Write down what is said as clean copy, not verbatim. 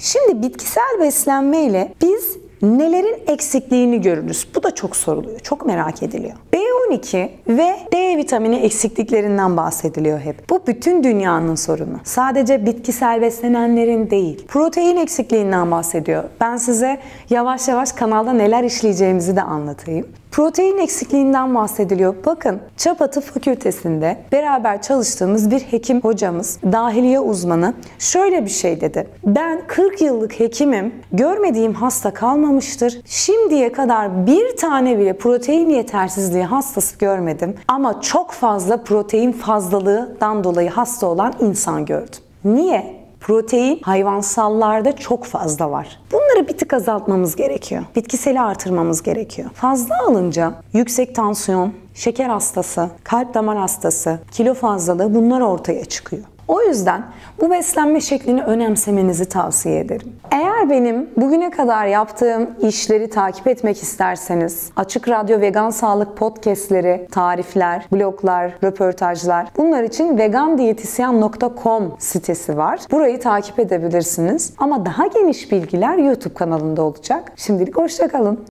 Şimdi bitkisel beslenme ile biz nelerin eksikliğini görürüz? Bu da çok soruluyor, çok merak ediliyor. B12 ve D vitamini eksikliklerinden bahsediliyor hep. Bu bütün dünyanın sorunu. Sadece bitkisel beslenenlerin değil. Protein eksikliğinden bahsediyor. Ben size yavaş yavaş kanalda neler işleyeceğimizi de anlatayım. Protein eksikliğinden bahsediliyor. Bakın, Çapatı Fakültesi'nde beraber çalıştığımız bir hekim hocamız, dahiliye uzmanı şöyle bir şey dedi. Ben 40 yıllık hekimim, görmediğim hasta kalmamıştır. Şimdiye kadar bir tane bile protein yetersizliği hastası görmedim. Ama çok fazla protein fazlalığından dolayı hasta olan insan gördüm. Niye? Protein hayvansallarda çok fazla var. Bunları bir tık azaltmamız gerekiyor. Bitkiseli artırmamız gerekiyor. Fazla alınca yüksek tansiyon, şeker hastası, kalp damar hastası, kilo fazlalığı bunlar ortaya çıkıyor. O yüzden bu beslenme şeklini önemsemenizi tavsiye ederim. Eğer benim bugüne kadar yaptığım işleri takip etmek isterseniz Açık Radyo Vegan Sağlık podcastleri, tarifler, bloglar, röportajlar, bunlar için vegandiyetisyen.com sitesi var. Burayı takip edebilirsiniz. Ama daha geniş bilgiler YouTube kanalında olacak. Şimdilik hoşça kalın.